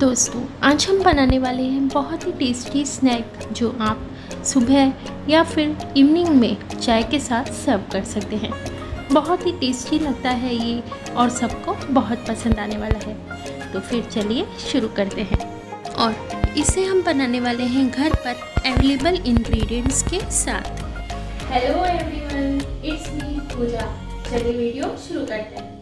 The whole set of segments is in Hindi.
दोस्तों, आज हम बनाने वाले हैं बहुत ही टेस्टी स्नैक जो आप सुबह या फिर इवनिंग में चाय के साथ सर्व कर सकते हैं। बहुत ही टेस्टी लगता है ये और सबको बहुत पसंद आने वाला है। तो फिर चलिए शुरू करते हैं। और इसे हम बनाने वाले हैं घर पर अवेलेबल इंग्रेडिएंट्स के साथ। Hello everyone, it's me Pooja. चलिए वीडियो शुरू करते हैं।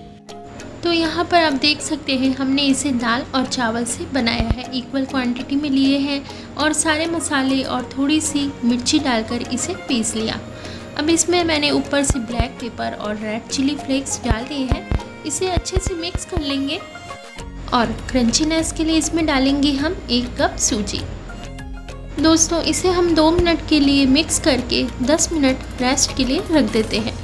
तो यहाँ पर आप देख सकते हैं हमने इसे दाल और चावल से बनाया है, इक्वल क्वांटिटी में लिए हैं और सारे मसाले और थोड़ी सी मिर्ची डालकर इसे पीस लिया। अब इसमें मैंने ऊपर से ब्लैक पेपर और रेड चिली फ्लेक्स डाल दिए हैं। इसे अच्छे से मिक्स कर लेंगे और क्रंचीनेस के लिए इसमें डालेंगे हम 1 कप सूजी। दोस्तों, इसे हम 2 मिनट के लिए मिक्स करके 10 मिनट रेस्ट के लिए रख देते हैं।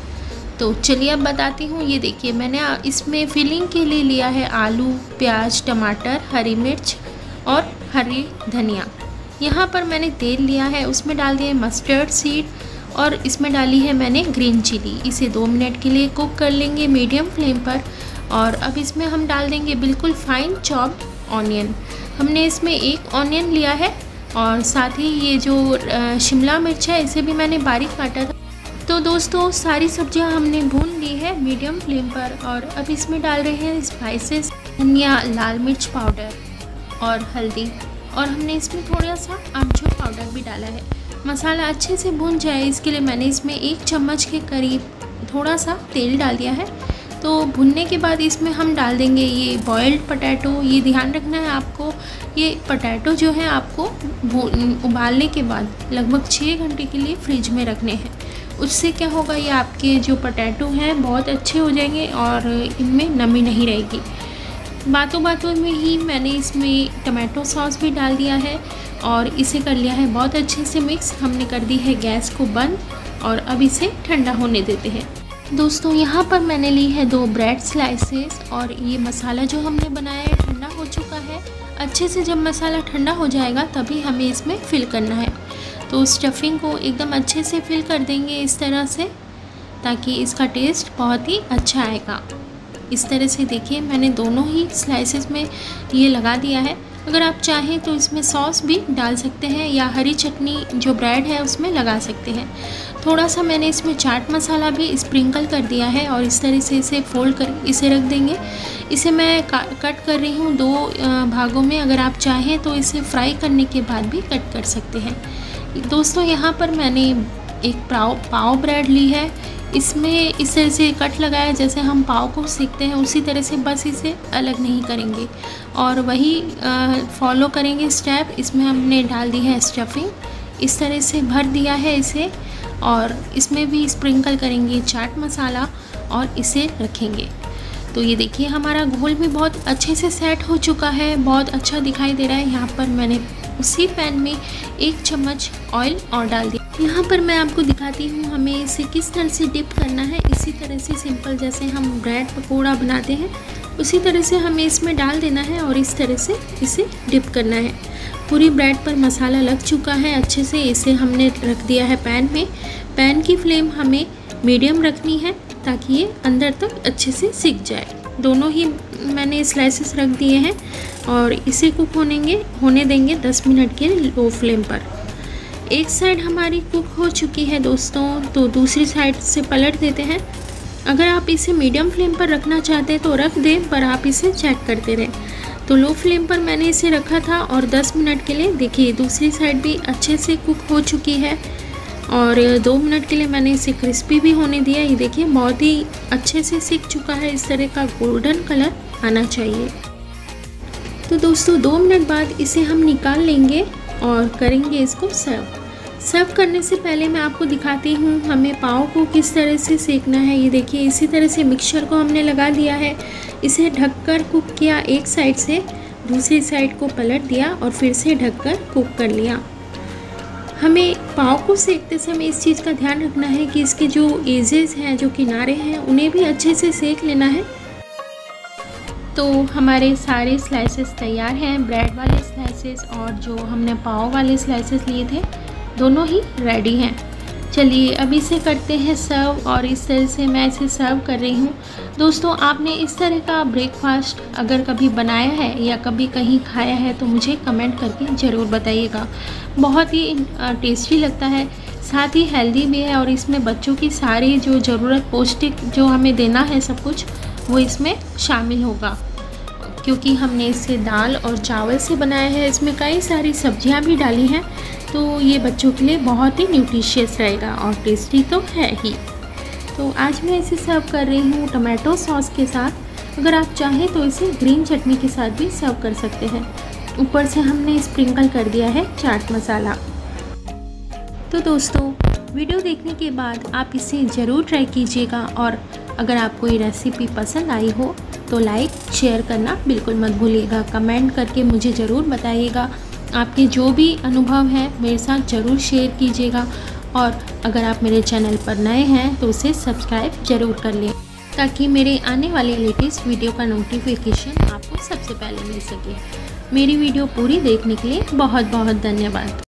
तो चलिए अब बताती हूँ। ये देखिए, मैंने इसमें फिलिंग के लिए लिया है आलू, प्याज, टमाटर, हरी मिर्च और हरी धनिया। यहाँ पर मैंने तेल लिया है, उसमें डाल दिया है मस्टर्ड सीड और इसमें डाली है मैंने ग्रीन चिली। इसे 2 मिनट के लिए कुक कर लेंगे मीडियम फ्लेम पर। और अब इसमें हम डाल देंगे बिल्कुल फाइन चॉप्ड ऑनियन। हमने इसमें 1 ऑनियन लिया है और साथ ही ये जो शिमला मिर्च है इसे भी मैंने बारीक काटा था। तो दोस्तों, सारी सब्जियां हमने भून ली है मीडियम फ्लेम पर। और अब इसमें डाल रहे हैं स्पाइसेस, धनिया, लाल मिर्च पाउडर और हल्दी, और हमने इसमें थोड़ा सा आमचूर पाउडर भी डाला है। मसाला अच्छे से भून जाए इसके लिए मैंने इसमें 1 चम्मच के करीब थोड़ा सा तेल डाल दिया है। तो भुनने के बाद इसमें हम डाल देंगे ये बॉइल्ड पोटैटो। ये ध्यान रखना है आपको, ये पोटैटो जो है आपको उबालने के बाद लगभग 6 घंटे के लिए फ्रिज में रखने हैं। उससे क्या होगा, ये आपके जो पोटैटो हैं बहुत अच्छे हो जाएंगे और इनमें नमी नहीं रहेगी। बातों बातों में ही मैंने इसमें टमाटो सॉस भी डाल दिया है और इसे कर लिया है बहुत अच्छे से मिक्स। हमने कर दी है गैस को बंद और अब इसे ठंडा होने देते हैं। दोस्तों, यहाँ पर मैंने ली है 2 ब्रेड स्लाइसेस और ये मसाला जो हमने बनाया है ठंडा हो चुका है। अच्छे से जब मसाला ठंडा हो जाएगा तभी हमें इसमें फिल करना है। तो स्टफिंग को एकदम अच्छे से फिल कर देंगे इस तरह से, ताकि इसका टेस्ट बहुत ही अच्छा आएगा। इस तरह से देखिए, मैंने दोनों ही स्लाइसेस में ये लगा दिया है। अगर आप चाहें तो इसमें सॉस भी डाल सकते हैं या हरी चटनी जो ब्रेड है उसमें लगा सकते हैं। थोड़ा सा मैंने इसमें चाट मसाला भी स्प्रिंकल कर दिया है और इस तरह से इसे फोल्ड कर इसे रख देंगे। इसे मैं कट कर रही हूँ 2 भागों में। अगर आप चाहें तो इसे फ्राई करने के बाद भी कट कर सकते हैं। दोस्तों, यहाँ पर मैंने एक पाव ब्रेड ली है। इसमें इस तरह से कट लगाया जैसे हम पाव को सेकते हैं उसी तरह से, बस इसे अलग नहीं करेंगे और वही फॉलो करेंगे स्टेप। इसमें हमने डाल दी है स्टफिंग, इस तरह से भर दिया है इसे और इसमें भी स्प्रिंकल करेंगे चाट मसाला और इसे रखेंगे। तो ये देखिए, हमारा घोल भी बहुत अच्छे से सेट हो चुका है, बहुत अच्छा दिखाई दे रहा है। यहाँ पर मैंने उसी पैन में 1 चम्मच ऑयल और डाल दिया। यहाँ पर मैं आपको दिखाती हूँ हमें इसे किस तरह से डिप करना है। इसी तरह से सिंपल जैसे हम ब्रेड पकोड़ा बनाते हैं उसी तरह से हमें इसमें डाल देना है और इस तरह से इसे डिप करना है। पूरी ब्रेड पर मसाला लग चुका है अच्छे से। इसे हमने रख दिया है पैन में। पैन की फ्लेम हमें मीडियम रखनी है ताकि ये अंदर तक अच्छे से सिक जाए। दोनों ही मैंने स्लाइसेस रख दिए हैं और इसे कुक होने देंगे 10 मिनट के लो फ्लेम पर। एक साइड हमारी कुक हो चुकी है दोस्तों, तो दूसरी साइड से पलट देते हैं। अगर आप इसे मीडियम फ्लेम पर रखना चाहते हैं तो रख दें, पर आप इसे चेक करते रहें। तो लो फ्लेम पर मैंने इसे रखा था और 10 मिनट के लिए देखिए दूसरी साइड भी अच्छे से कुक हो चुकी है और 2 मिनट के लिए मैंने इसे क्रिस्पी भी होने दिया। ये देखिए, बहुत ही अच्छे से सिक चुका है। इस तरह का गोल्डन कलर आना चाहिए। तो दोस्तों, 2 मिनट बाद इसे हम निकाल लेंगे और करेंगे इसको सर्व करने से पहले मैं आपको दिखाती हूँ हमें पाव को किस तरह से सेकना है। ये देखिए, इसी तरह से मिक्सचर को हमने लगा दिया है। इसे ढककर कुक किया एक साइड से, दूसरी साइड को पलट दिया और फिर से ढककर कुक कर लिया। हमें पाव को सेकते समय इस चीज़ का ध्यान रखना है कि इसके जो एजेस हैं, जो किनारे हैं, उन्हें भी अच्छे से सेक लेना है। तो हमारे सारे स्लाइसेस तैयार हैं, ब्रेड वाले स्लाइसेस और जो हमने पाव वाले स्लाइसेस लिए थे दोनों ही रेडी हैं। चलिए अब इसे करते हैं सर्व, और इस तरह से मैं इसे सर्व कर रही हूँ। दोस्तों, आपने इस तरह का ब्रेकफास्ट अगर कभी बनाया है या कभी कहीं खाया है तो मुझे कमेंट करके ज़रूर बताइएगा। बहुत ही टेस्टी लगता है, साथ ही हेल्दी भी है, और इसमें बच्चों की सारी जो ज़रूरत पौष्टिक जो हमें देना है सब कुछ वो इसमें शामिल होगा, क्योंकि हमने इसे दाल और चावल से बनाया है। इसमें कई सारी सब्जियां भी डाली हैं, तो ये बच्चों के लिए बहुत ही न्यूट्रिशियस रहेगा और टेस्टी तो है ही। तो आज मैं इसे सर्व कर रही हूँ टमाटो सॉस के साथ। अगर आप चाहें तो इसे ग्रीन चटनी के साथ भी सर्व कर सकते हैं। ऊपर से हमने स्प्रिंकल कर दिया है चाट मसाला। तो दोस्तों, वीडियो देखने के बाद आप इसे ज़रूर ट्राई कीजिएगा, और अगर आपको ये रेसिपी पसंद आई हो तो लाइक शेयर करना बिल्कुल मत भूलिएगा। कमेंट करके मुझे ज़रूर बताइएगा, आपके जो भी अनुभव हैं मेरे साथ ज़रूर शेयर कीजिएगा। और अगर आप मेरे चैनल पर नए हैं तो उसे सब्सक्राइब ज़रूर कर लें, ताकि मेरे आने वाले लेटेस्ट वीडियो का नोटिफिकेशन आपको सबसे पहले मिल सके। मेरी वीडियो पूरी देखने के लिए बहुत बहुत धन्यवाद।